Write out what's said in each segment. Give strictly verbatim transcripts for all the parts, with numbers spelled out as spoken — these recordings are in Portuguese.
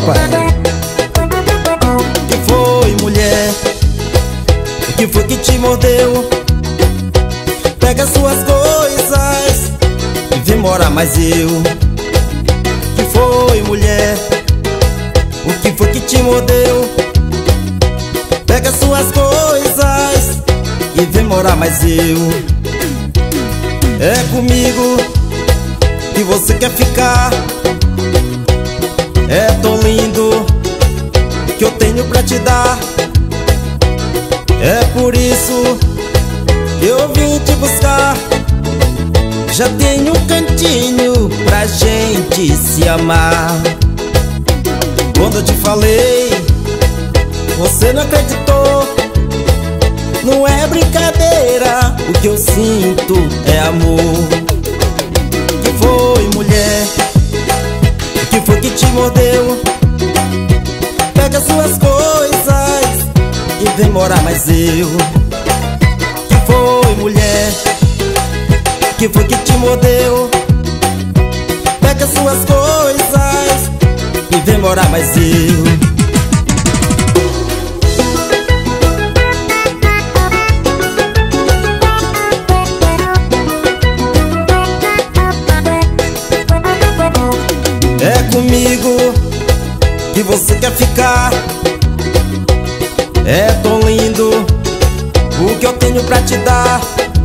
papai. Que foi, mulher? O que foi que te mordeu? Pega suas coisas e vem morar mais eu. Que foi, mulher? O que foi que te mordeu? Pega suas coisas e vem morar mais eu. É comigo que você quer ficar. É tão lindo que eu tenho pra te dar. É por isso que eu vim te buscar. Já tenho um cantinho pra gente se amar. Quando eu te falei, você não acreditou. Não é brincadeira, o que eu sinto é amor. Que foi, mulher? O que foi que te mordeu? Pega suas coisas e vem morar mais eu. Que foi, mulher? O que foi que te mordeu? Pega suas coisas e vem morar mais eu. É comigo que você quer ficar. É tão lindo o que eu tenho pra te dar.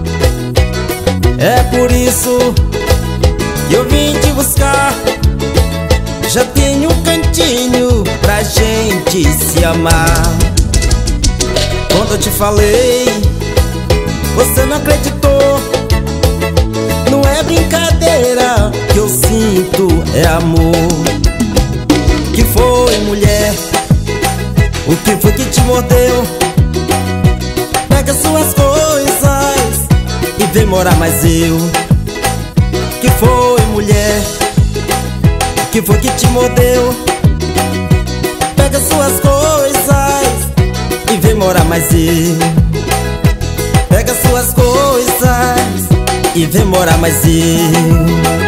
É por isso que eu vim te buscar. Já tenho um cantinho pra gente se amar. Quando eu te falei, você não acreditou. Não é brincadeira, que eu sinto é amor. Que foi, mulher? O que foi que te mordeu? Pega suas coisas e vem morar mais eu. Que foi, mulher? O que foi que te mordeu? Pega suas coisas e vem morar mais eu. Pega suas coisas e vem morar mais eu.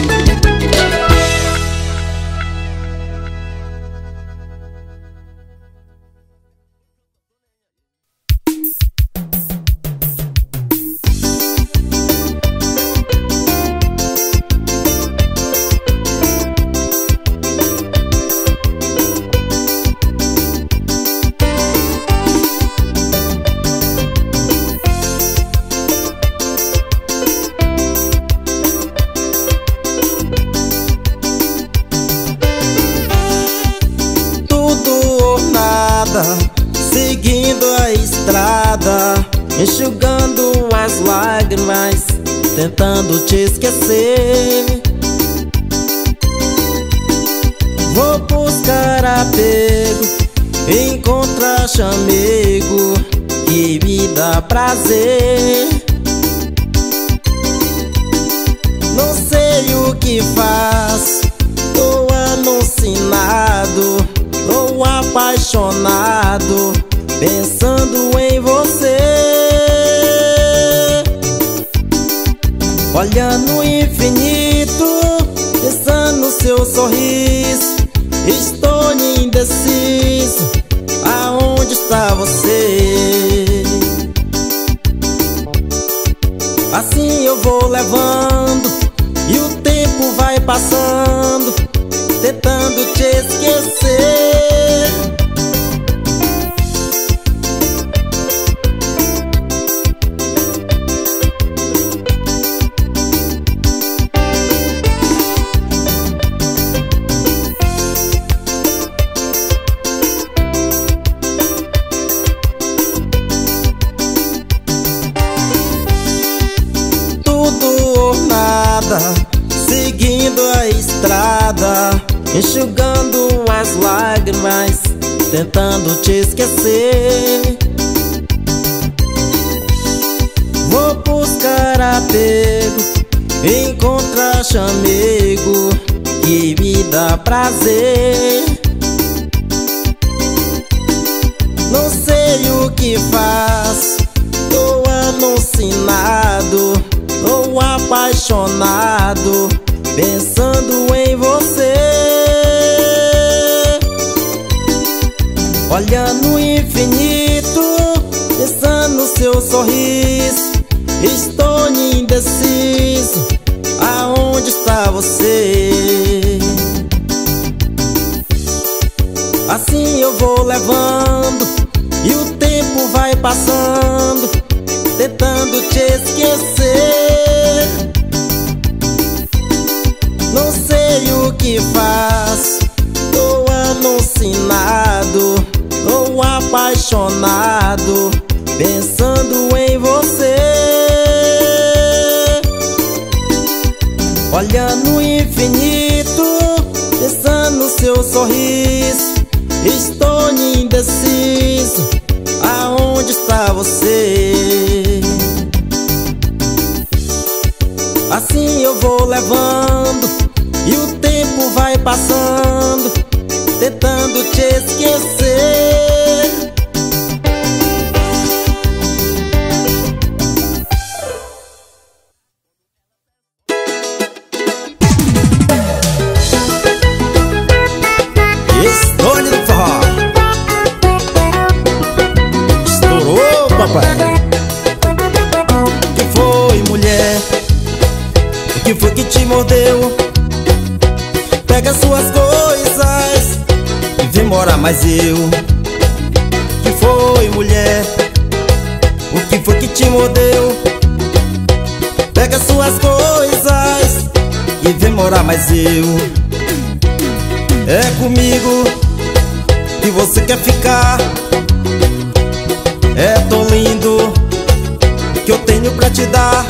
Seguindo a estrada, enxugando as lágrimas, tentando te esquecer. Vou buscar apego, encontrar chamego que me dá prazer. Não sei o que faço, tô alucinado, tô apaixonado, pensando em você. Olhando o infinito, pensando no seu sorriso, estou indeciso, aonde está você? Assim eu vou levando e o tempo vai passando, tentando te esquecer. Seguindo a estrada, enxugando as lágrimas, tentando te esquecer. Vou buscar apego, encontrar chamego que me dá prazer. Não sei o que faço, tô alucinado, tô apaixonado, pensando em você. olhando o infinito, pensando no seu sorriso. Estou indeciso, aonde está você? Assim eu vou levando e o tempo vai passando, tentando te esquecer. Não sei o que faço, tô alucinado, tô apaixonado, pensando em você. Olhando o infinito, pensando no seu sorriso. Estou indeciso, aonde está você? Assim eu vou levando e o tempo vai passando, tentando te esquecer. Estônia do forró estourou, papai. O que foi, mulher? O que foi que te mordeu? Pega suas coisas e vem morar mais eu. O que foi, mulher? O que foi que te mordeu? Pega suas coisas e vem morar mais eu. É comigo que você quer ficar. É tão lindo que eu tenho pra te dar.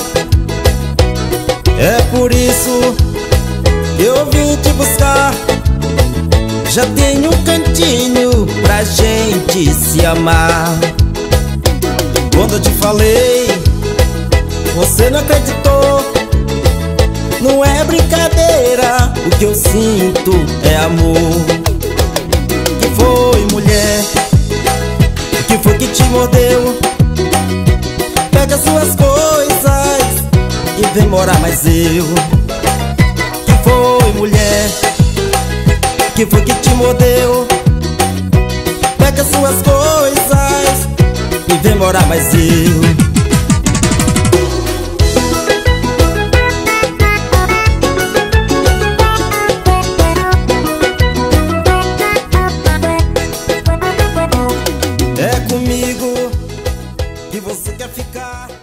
É por isso que eu vim te buscar. Já tenho um cantinho pra gente se amar. Quando eu te falei, você não acreditou. Não é brincadeira, o que eu sinto é amor. O que foi, mulher? O que foi que te mordeu? Pega suas coisas e vem morar mais eu. O que foi, mulher? O que foi que te mordeu? Pega suas coisas e vem morar mais eu. É comigo que você quer ficar.